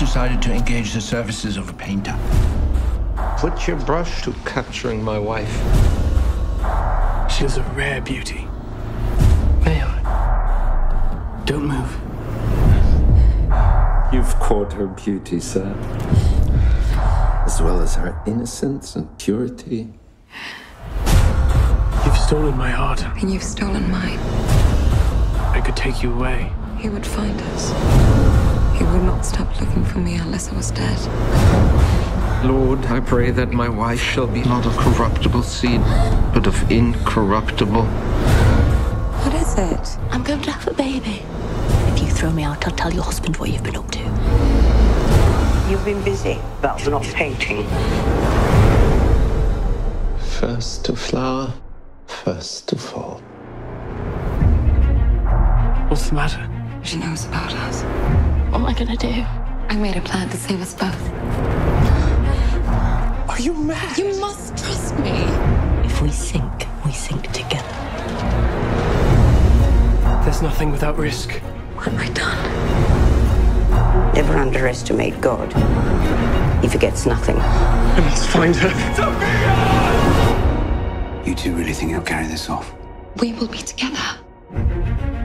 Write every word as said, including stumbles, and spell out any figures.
decided to engage the services of a painter. Put your brush to capturing my wife. She's a rare beauty. May I? Don't move. You've caught her beauty, sir. As well as her innocence and purity. You've stolen my heart. And you've stolen mine. I could take you away. He would find us. He would not stop looking for me unless I was dead. Lord, I pray that my wife shall be not of corruptible seed, but of incorruptible. What is it? I'm going to have a baby. If you throw me out, I'll tell your husband what you've been up to. You've been busy, but not painting. First to flower, first to fall. What's the matter? She knows about us. What am I going to do? I made a plan to save us both. Are you mad? You must trust me. If we sink, we sink together. There's nothing without risk. What have I done? Never underestimate God. He forgets nothing. I must find her. You two really think you'll carry this off? We will be together.